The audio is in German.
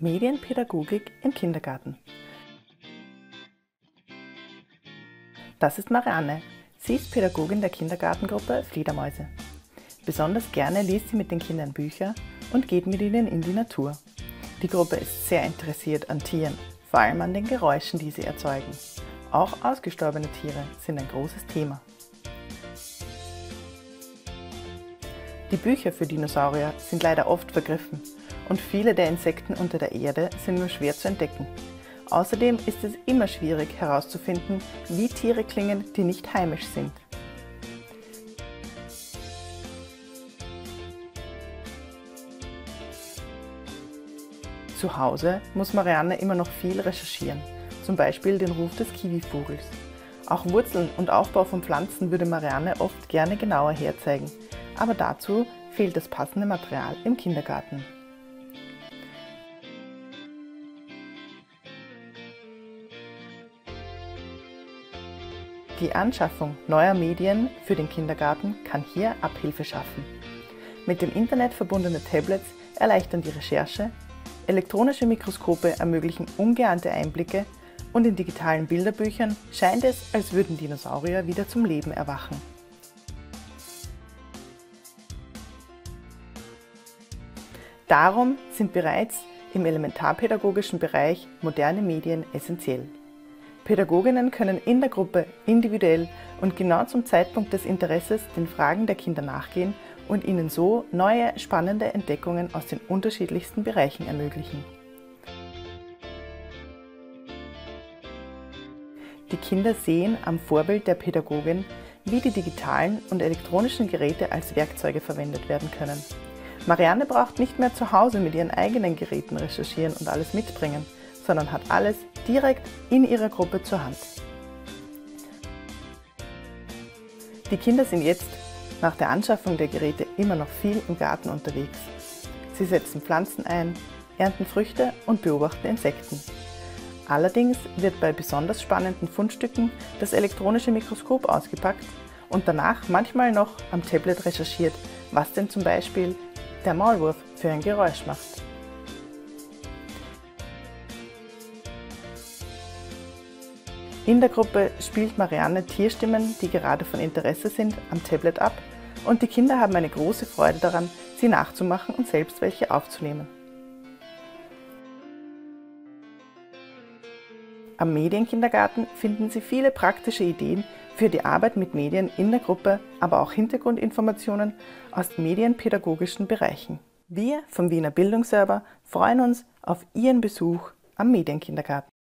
Medienpädagogik im Kindergarten. Das ist Marianne. Sie ist Pädagogin der Kindergartengruppe Fledermäuse. Besonders gerne liest sie mit den Kindern Bücher und geht mit ihnen in die Natur. Die Gruppe ist sehr interessiert an Tieren, vor allem an den Geräuschen, die sie erzeugen. Auch ausgestorbene Tiere sind ein großes Thema. Die Bücher für Dinosaurier sind leider oft vergriffen und viele der Insekten unter der Erde sind nur schwer zu entdecken. Außerdem ist es immer schwierig herauszufinden, wie Tiere klingen, die nicht heimisch sind. Zu Hause muss Marianne immer noch viel recherchieren, zum Beispiel den Ruf des Kiwivogels. Auch Wurzeln und Aufbau von Pflanzen würde Marianne oft gerne genauer herzeigen, aber dazu fehlt das passende Material im Kindergarten. Die Anschaffung neuer Medien für den Kindergarten kann hier Abhilfe schaffen. Mit dem Internet verbundene Tablets erleichtern die Recherche, elektronische Mikroskope ermöglichen ungeahnte Einblicke und in digitalen Bilderbüchern scheint es, als würden Dinosaurier wieder zum Leben erwachen. Darum sind bereits im elementarpädagogischen Bereich moderne Medien essentiell. Pädagoginnen können in der Gruppe individuell und genau zum Zeitpunkt des Interesses den Fragen der Kinder nachgehen und ihnen so neue, spannende Entdeckungen aus den unterschiedlichsten Bereichen ermöglichen. Die Kinder sehen am Vorbild der Pädagogin, wie die digitalen und elektronischen Geräte als Werkzeuge verwendet werden können. Marianne braucht nicht mehr zu Hause mit ihren eigenen Geräten recherchieren und alles mitbringen, sondern hat alles direkt in ihrer Gruppe zur Hand. Die Kinder sind jetzt nach der Anschaffung der Geräte immer noch viel im Garten unterwegs. Sie setzen Pflanzen ein, ernten Früchte und beobachten Insekten. Allerdings wird bei besonders spannenden Fundstücken das elektronische Mikroskop ausgepackt und danach manchmal noch am Tablet recherchiert, was denn zum Beispiel der Maulwurf für ein Geräusch macht. In der Gruppe spielt Marianne Tierstimmen, die gerade von Interesse sind, am Tablet ab und die Kinder haben eine große Freude daran, sie nachzumachen und selbst welche aufzunehmen. Am Medienkindergarten finden Sie viele praktische Ideen für die Arbeit mit Medien in der Gruppe, aber auch Hintergrundinformationen aus medienpädagogischen Bereichen. Wir vom Wiener Bildungsserver freuen uns auf Ihren Besuch am Medienkindergarten.